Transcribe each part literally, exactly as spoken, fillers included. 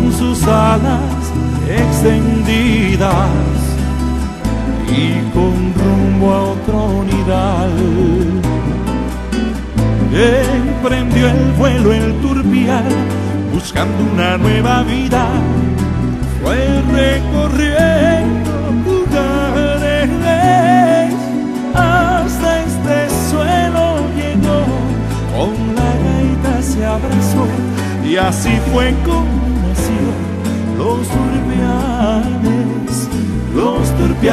sus alas extendidas y con rumbo a otro nidal. Emprendió el vuelo el turpial, buscando una nueva vida. Fue recorriendo lugares, hasta este suelo llegó. Con la gaita se abrazó y así fue como nació los turpiales, los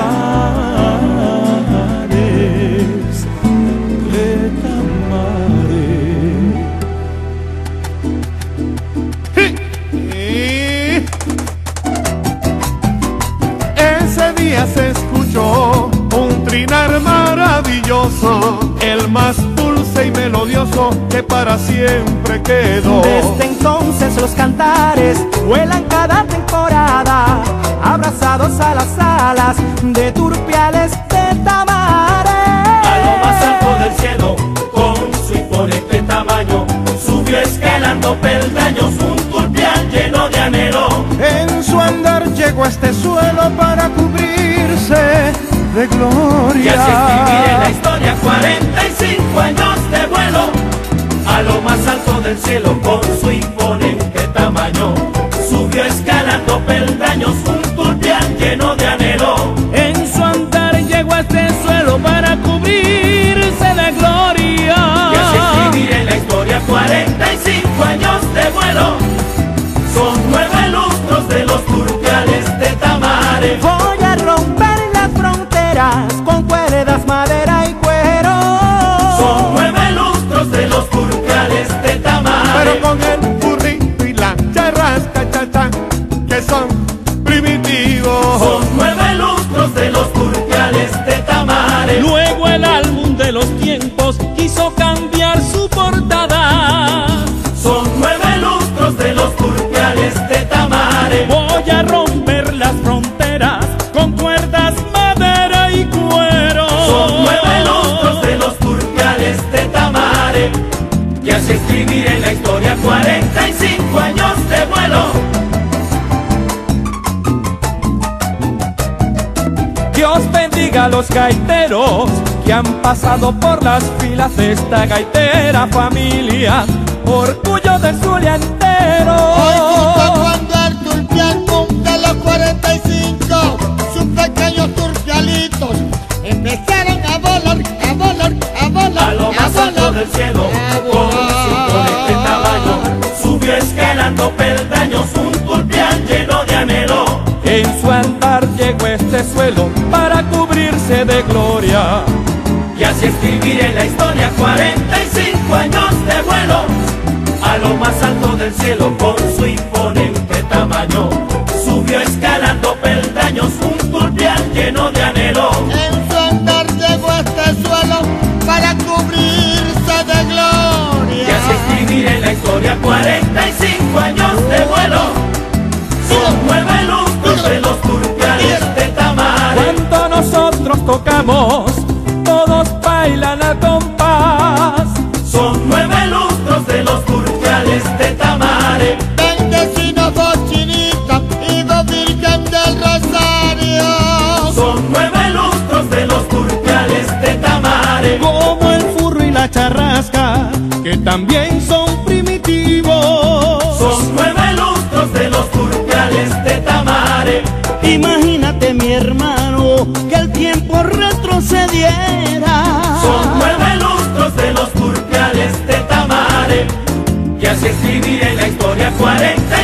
turpiales de Tamare. Ese día se escuchó un trinar maravilloso, el más dulce y melodioso que para siempre quedó. Desde entonces los cantares vuelan cada temporada, abrazados a las alas de turpiales de Tamare. A lo más alto del cielo, con su imponente tamaño, subió escalando peldaños un turpial lleno de anhelo. En su andar llegó a este suelo para cubrirse de gloria. Y así escribiré la historia, cuarenta y cinco años de vuelo. A lo más alto del cielo, con su imponente tamaño, subió escalando peldaños un turpial lleno de anhelo. En su andar llegó a este suelo para cubrirse de gloria. Y así escribiré la historia, cuarenta y cinco años de vuelo. Son nueve lustros de los turpiales de Tamare. Voy a romper las fronteras con cuerdas, madera y cuero. Son nueve lustros de los turpiales de Tamare. Pero con el burrito y la charrasca, cha, cha, que son primitivos. Son nueve lustros de los turpiales de Tamare. Luego el álbum de los tiempos quiso cambiar su portada. Son nueve lustros de los turpiales de Tamare. Voy a romper las fronteras con cuerdas, madera y cuero. Son nueve lustros de los turpiales de Tamare. Y así escribiré la historia, cuarenta y cinco años de vuelo. Dios bendiga a los gaiteros que han pasado por las filas de esta gaitera familia, orgullo de Zulia entero. Hoy justo cuando el turpial cumple los cuarenta y cinco, sus pequeños turpialitos empezaron a volar, a volar, a volar, A lo a más alto volar, del cielo, a con su imponente tamaño, volar. subió escalando peldaños un turpial lleno de anhelo. En su andar llegó a este suelo para cubrirse de gloria. Y así escribiré la historia, cuarenta y cinco años de vuelo. A lo más alto del cielo, con su imponente tamaño, subió escalando peldaños un turpial lleno de anhelo. En su andar llegó a este suelo para cubrirse de gloria. Y así escribiré la historia, cuarenta y cinco años de vuelo. Son nueve lustros de los turpiales de Tamare. Cuando nosotros tocamos, todos bailan al compás. Son nueve lustros de los turpiales de Tamare. Bendecino Bochinita y do Virgen del Rosario. Son nueve lustros de los turpiales de Tamare. Como el furro y la charrasca, que también son primitivos. Son nueve lustros de los turpiales de Tamare. Imagínate, mi hermano, que el tiempo retrocediera. Son nueve lustros de los turpiales de Tamare. Y así escribiré la historia, cuarenta